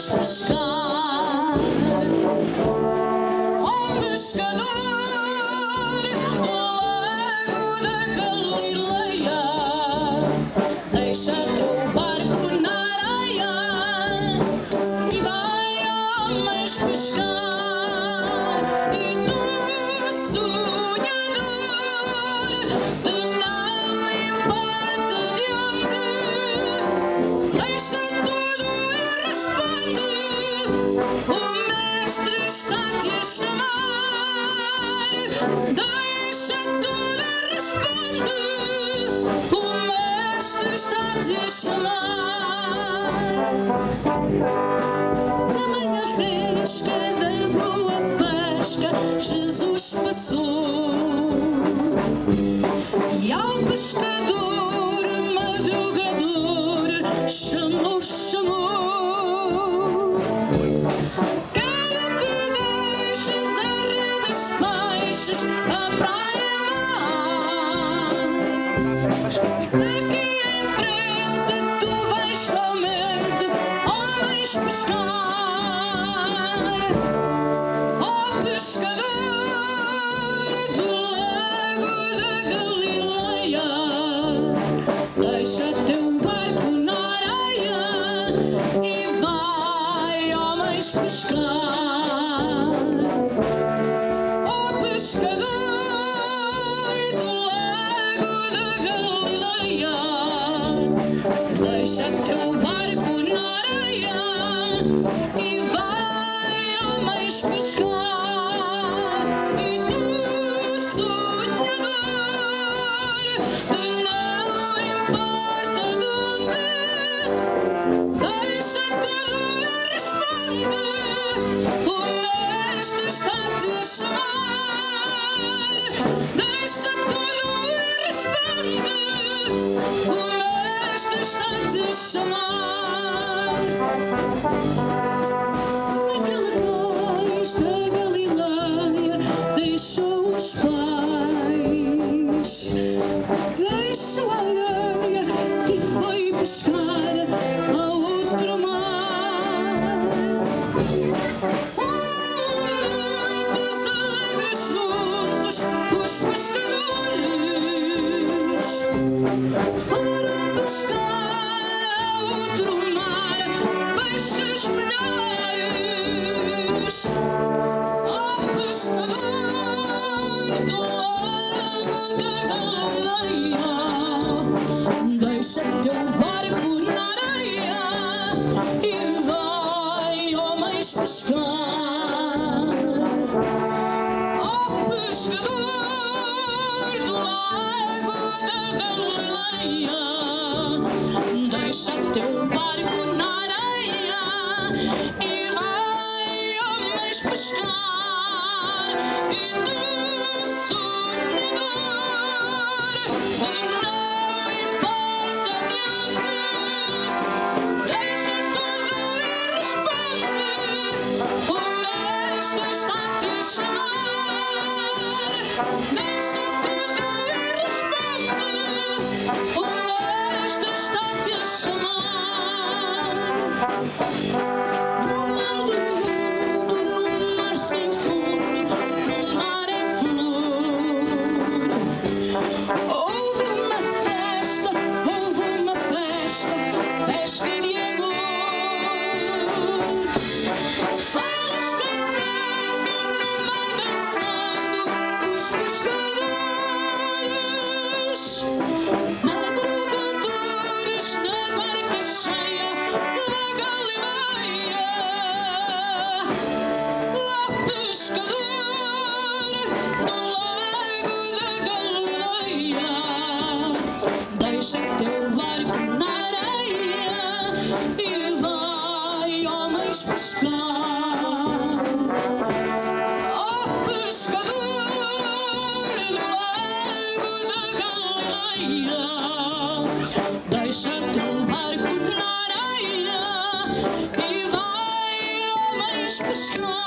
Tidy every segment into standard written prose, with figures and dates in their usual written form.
homens pescar. Ó pescador do lago da Galileia, deixa teu barco na areia e vai, homens, pescar. E tu, sonhador, de não importa de onde, deixa tudo e responde. O mestre está-te a chamar. Deixa tudo e responde. O mestre está-te a chamar. Na manhã fresca da boa pesca, Jesus passou, e ao pescador madrugador chamou. Quero que deixes a rede dos peixes, a praia mar. Daqui em frente tu vais somente, homens, pescar. Ó pescador do lago da Galileia, deixa teu barco na areia e vai, homens, pescar. Ó pescador do lago da Galileia, deixa teu barco na areia e vai, homens, pescar. E tu, sonhador, de não importa de onde, deixa tudo e responde. O mestre está-te a chamar. Deixa tudo e responde. O mestre está-te a chamar. Aquele cais da Galileia deixou os pais, deixou a areia e foi pescar a outro mar. Muitos alegres juntos os pescadores foram pescar a outro mar peixes melhores. Ó pescador do lago da Galileia, deixa teu barco na areia e vai, homens, pescar. Ó pescador do lago da Galileia, deixa teu barco na areia e vai, homens, pescar. E tu, sonhador, de não importa de onde, deixa tudo e responde. O mestre está-te a chamar. Deixa tudo e responde. O mestre está-te a chamar. No meio do mundo, no mar sem fundo, no mar em flor, houve uma festa, houve uma pesca, pesca de amor. Eles cantando no mar, dançando os pescadores, madrugadores na barca cheia da Galileia. Ó pescador do lago da Galileia, deixa teu barco na areia e vai, homens, pescar. Ó pescador do lago da Galileia, deixa teu barco na areia e vai, homens, pescar.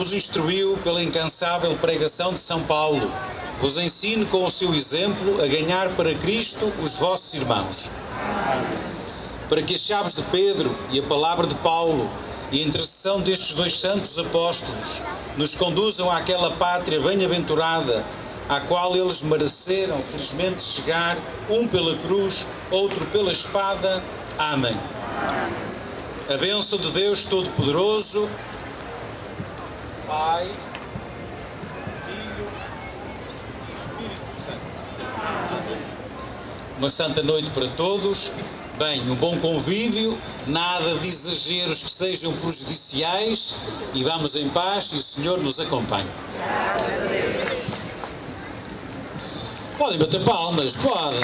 vos instruiu pela incansável pregação de São Paulo, vos ensine com o seu exemplo a ganhar para Cristo os vossos irmãos. Para que as chaves de Pedro e a palavra de Paulo e a intercessão destes dois santos apóstolos nos conduzam àquela pátria bem-aventurada à qual eles mereceram felizmente chegar, um pela cruz, outro pela espada. Amém. A bênção de Deus Todo-Poderoso, Pai, Filho e Espírito Santo. Uma santa noite para todos. Bem, um bom convívio, nada de exageros que sejam prejudiciais, e vamos em paz e o Senhor nos acompanhe. Podem bater palmas, podem.